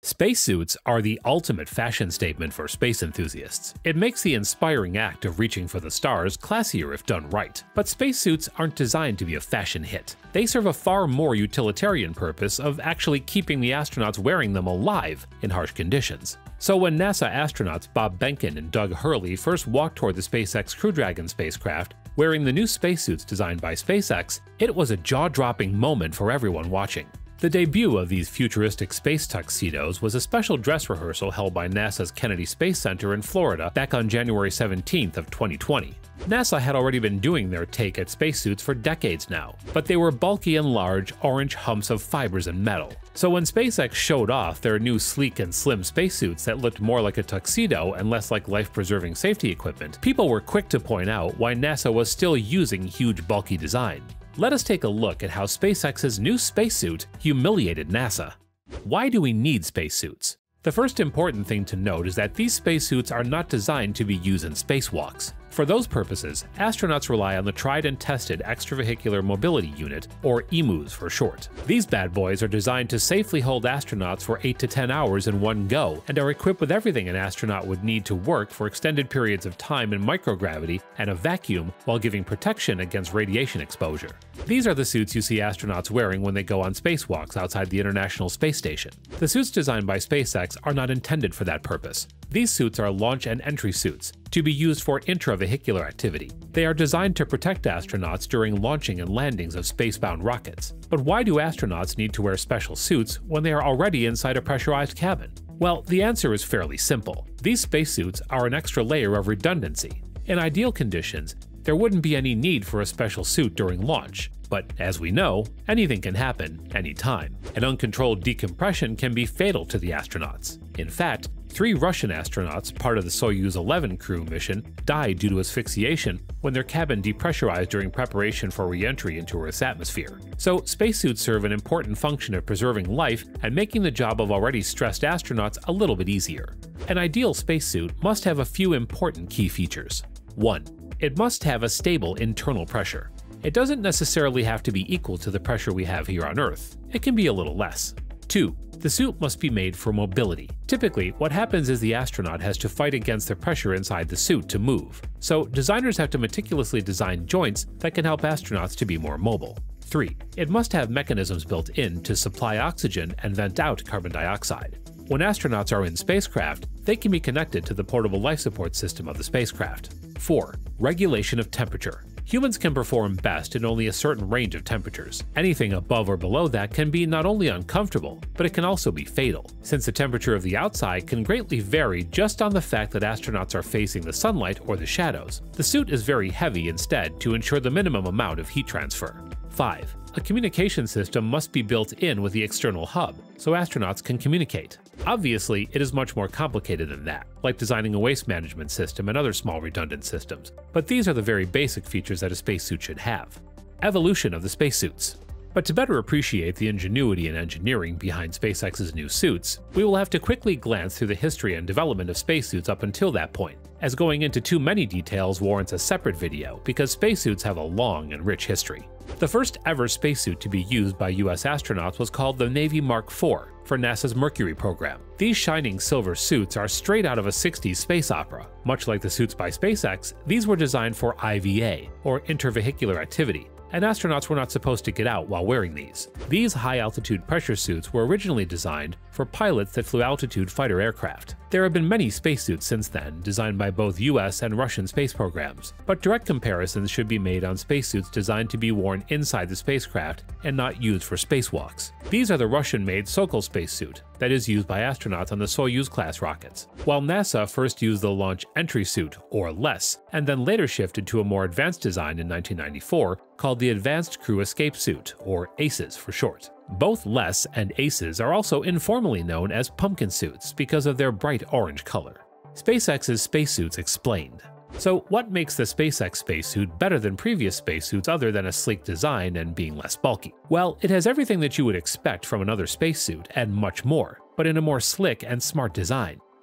Spacesuits are the ultimate fashion statement for space enthusiasts. It makes the inspiring act of reaching for the stars classier if done right. But spacesuits aren't designed to be a fashion hit. They serve a far more utilitarian purpose of actually keeping the astronauts wearing them alive in harsh conditions. So when NASA astronauts Bob Behnken and Doug Hurley first walked toward the SpaceX Crew Dragon spacecraft, wearing the new spacesuits designed by SpaceX, it was a jaw-dropping moment for everyone watching. The debut of these futuristic space tuxedos was a special dress rehearsal held by NASA's Kennedy Space Center in Florida back on January 17th of 2020. NASA had already been doing their take at spacesuits for decades now, but they were bulky and large, orange humps of fibers and metal. So when SpaceX showed off their new sleek and slim spacesuits that looked more like a tuxedo and less like life-preserving safety equipment, people were quick to point out why NASA was still using huge bulky design. Let us take a look at how SpaceX's new spacesuit humiliated NASA. Why do we need spacesuits? The first important thing to note is that these spacesuits are not designed to be used in spacewalks. For those purposes, astronauts rely on the tried and tested Extravehicular Mobility Unit, or EMUs for short. These bad boys are designed to safely hold astronauts for 8 to 10 hours in one go, and are equipped with everything an astronaut would need to work for extended periods of time in microgravity and a vacuum while giving protection against radiation exposure. These are the suits you see astronauts wearing when they go on spacewalks outside the International Space Station. The suits designed by SpaceX are not intended for that purpose. These suits are launch and entry suits, to be used for intravehicular activity. They are designed to protect astronauts during launching and landings of spacebound rockets. But why do astronauts need to wear special suits when they are already inside a pressurized cabin? Well, the answer is fairly simple. These spacesuits are an extra layer of redundancy. In ideal conditions, there wouldn't be any need for a special suit during launch. But as we know, anything can happen anytime, and uncontrolled decompression can be fatal to the astronauts. In fact, 3 Russian astronauts, part of the Soyuz 11 crew mission, died due to asphyxiation when their cabin depressurized during preparation for re-entry into Earth's atmosphere. So spacesuits serve an important function of preserving life and making the job of already stressed astronauts a little bit easier. An ideal spacesuit must have a few important key features. 1. It must have a stable internal pressure. It doesn't necessarily have to be equal to the pressure we have here on Earth. It can be a little less. 2. The suit must be made for mobility. Typically, what happens is the astronaut has to fight against the pressure inside the suit to move. So designers have to meticulously design joints that can help astronauts to be more mobile. 3. It must have mechanisms built in to supply oxygen and vent out carbon dioxide. When astronauts are in spacecraft, they can be connected to the portable life support system of the spacecraft. 4. Regulation of temperature. Humans can perform best in only a certain range of temperatures. Anything above or below that can be not only uncomfortable, but it can also be fatal, since the temperature of the outside can greatly vary just on the fact that astronauts are facing the sunlight or the shadows. The suit is very heavy instead to ensure the minimum amount of heat transfer. 5. A communication system must be built in with the external hub, so astronauts can communicate. Obviously, it is much more complicated than that, like designing a waste management system and other small redundant systems, but these are the very basic features that a spacesuit should have. Evolution of the spacesuits. But to better appreciate the ingenuity and engineering behind SpaceX's new suits, we will have to quickly glance through the history and development of spacesuits up until that point, as going into too many details warrants a separate video because spacesuits have a long and rich history. The first ever spacesuit to be used by US astronauts was called the Navy Mark IV for NASA's Mercury program. These shining silver suits are straight out of a 60s space opera. Much like the suits by SpaceX, these were designed for IVA, or intravehicular activity, and astronauts were not supposed to get out while wearing these. These high-altitude pressure suits were originally designed for pilots that flew altitude fighter aircraft. There have been many spacesuits since then, designed by both US and Russian space programs, but direct comparisons should be made on spacesuits designed to be worn inside the spacecraft and not used for spacewalks. These are the Russian-made Sokol spacesuit that is used by astronauts on the Soyuz-class rockets, while NASA first used the Launch Entry Suit, or LES, and then later shifted to a more advanced design in 1994 called the Advanced Crew Escape Suit, or ACES for short. Both LES and ACES are also informally known as pumpkin suits because of their bright orange color. SpaceX's spacesuits explained. So what makes the SpaceX spacesuit better than previous spacesuits other than a sleek design and being less bulky? Well, it has everything that you would expect from another spacesuit and much more, but in a more slick and smart design.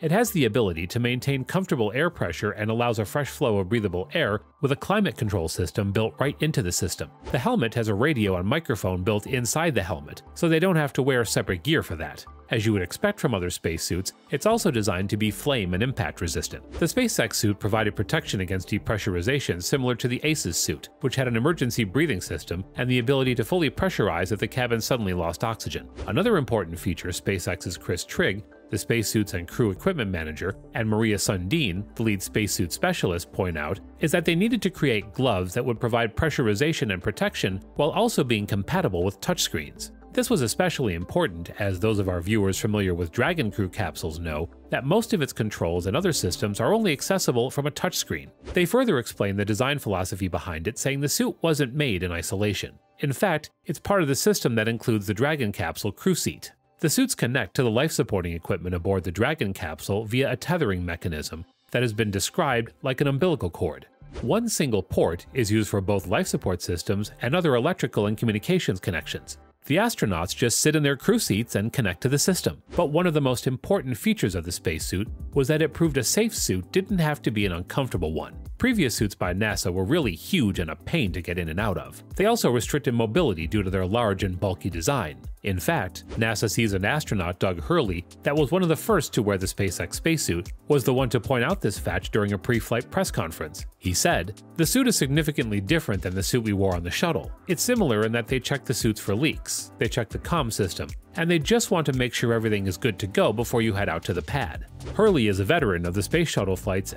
It has the ability to maintain comfortable air pressure and allows a fresh flow of breathable air with a climate control system built right into the system. The helmet has a radio and microphone built inside the helmet, so they don't have to wear separate gear for that. As you would expect from other spacesuits, it's also designed to be flame and impact resistant. The SpaceX suit provided protection against depressurization similar to the ACES suit, which had an emergency breathing system and the ability to fully pressurize if the cabin suddenly lost oxygen. Another important feature SpaceX's Chris Trigg, the spacesuits and crew equipment manager, and Maria Sundin, the lead spacesuit specialist, point out, is that they needed to create gloves that would provide pressurization and protection while also being compatible with touchscreens. This was especially important, as those of our viewers familiar with Dragon crew capsules know that most of its controls and other systems are only accessible from a touchscreen. They further explain the design philosophy behind it, saying the suit wasn't made in isolation. In fact, it's part of the system that includes the Dragon capsule crew seat. The suits connect to the life-supporting equipment aboard the Dragon capsule via a tethering mechanism that has been described like an umbilical cord. One single port is used for both life support systems and other electrical and communications connections. The astronauts just sit in their crew seats and connect to the system. But one of the most important features of the spacesuit was that it proved a safe suit didn't have to be an uncomfortable one. Previous suits by NASA were really huge and a pain to get in and out of. They also restricted mobility due to their large and bulky design. In fact, NASA seasoned astronaut Doug Hurley, that was one of the first to wear the SpaceX spacesuit, was the one to point out this fact during a pre-flight press conference. He said, "The suit is significantly different than the suit we wore on the shuttle. It's similar in that they check the suits for leaks, they check the comm system, and they just want to make sure everything is good to go before you head out to the pad." Hurley is a veteran of the space shuttle flights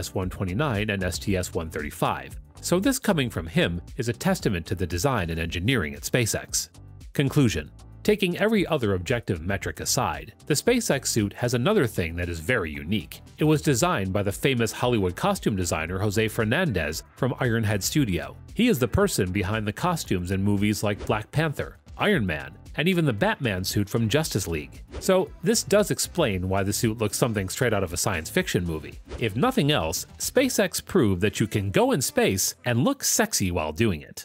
STS-129 and STS-135, so this coming from him is a testament to the design and engineering at SpaceX. Conclusion: taking every other objective metric aside, the SpaceX suit has another thing that is very unique. It was designed by the famous Hollywood costume designer Jose Fernandez from Ironhead Studio. He is the person behind the costumes in movies like Black Panther, Iron Man, and even the Batman suit from Justice League. So this does explain why the suit looks something straight out of a science fiction movie. If nothing else, SpaceX proved that you can go in space and look sexy while doing it.